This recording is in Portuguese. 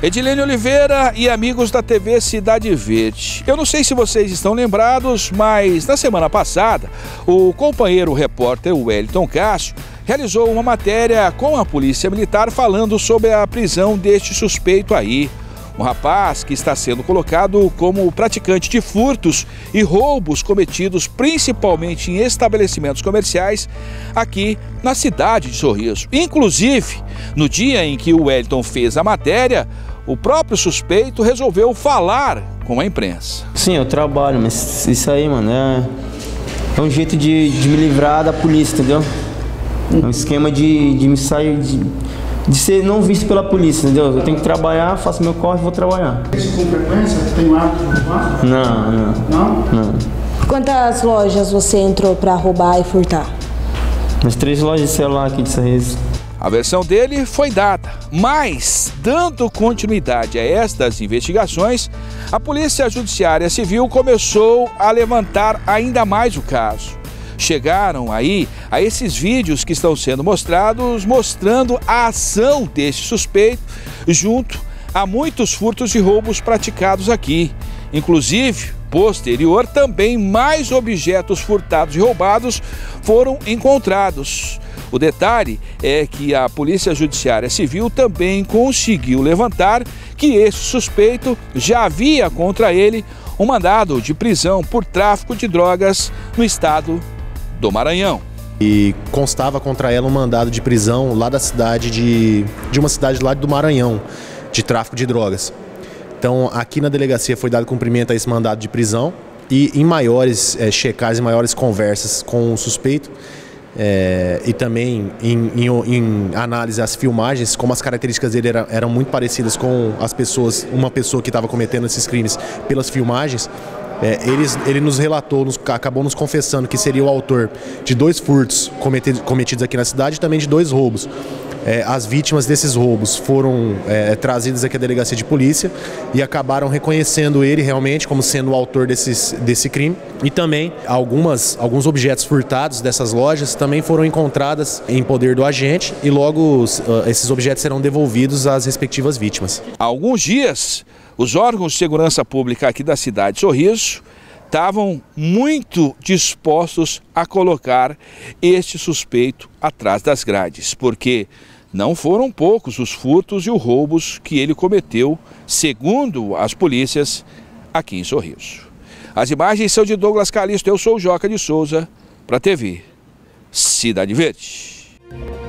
Edilene Oliveira e amigos da TV Cidade Verde. Eu não sei se vocês estão lembrados, mas na semana passada, o companheiro repórter Wellington Cássio realizou uma matéria com a Polícia Militar falando sobre a prisão deste suspeito aí. Um rapaz que está sendo colocado como praticante de furtos e roubos cometidos principalmente em estabelecimentos comerciais aqui na cidade de Sorriso. Inclusive, no dia em que o Wellington fez a matéria, o próprio suspeito resolveu falar com a imprensa. Sim, eu trabalho, mas isso aí, mano, é um jeito de me livrar da polícia, entendeu? É um esquema de me sair de ser não visto pela polícia, entendeu? Eu tenho que trabalhar, faço meu corre e vou trabalhar. Isso com frequência? Tem um hábito de roubar? Não. Quantas lojas você entrou para roubar e furtar? Nas 3 lojas de celular aqui de Sorriso. A versão dele foi dada, mas, dando continuidade a estas investigações, a Polícia Judiciária Civil começou a levantar ainda mais o caso. Chegaram aí a esses vídeos que estão sendo mostrados, mostrando a ação deste suspeito junto a muitos furtos e roubos praticados aqui. Inclusive, posterior, também mais objetos furtados e roubados foram encontrados. O detalhe é que a Polícia Judiciária Civil também conseguiu levantar que esse suspeito já havia contra ele um mandado de prisão por tráfico de drogas no estado do Maranhão. E constava contra ela um mandado de prisão lá da cidade de uma cidade lá do Maranhão, de tráfico de drogas. Então aqui na delegacia foi dado cumprimento a esse mandado de prisão e em maiores checagens, em maiores conversas com o suspeito e também em análise às filmagens, como as características dele eram muito parecidas com uma pessoa que estava cometendo esses crimes pelas filmagens. Ele nos relatou, acabou nos confessando que seria o autor de 2 furtos cometidos aqui na cidade e também de 2 roubos. As vítimas desses roubos foram trazidas aqui à delegacia de polícia e acabaram reconhecendo ele realmente como sendo o autor desse crime. E também alguns objetos furtados dessas lojas também foram encontrados em poder do agente e logo esses objetos serão devolvidos às respectivas vítimas. Há alguns dias, os órgãos de segurança pública aqui da cidade de Sorriso estavam muito dispostos a colocar este suspeito atrás das grades, porque não foram poucos os furtos e os roubos que ele cometeu, segundo as polícias, aqui em Sorriso. As imagens são de Douglas Calisto, eu sou o Joca de Souza, para a TV Cidade Verde.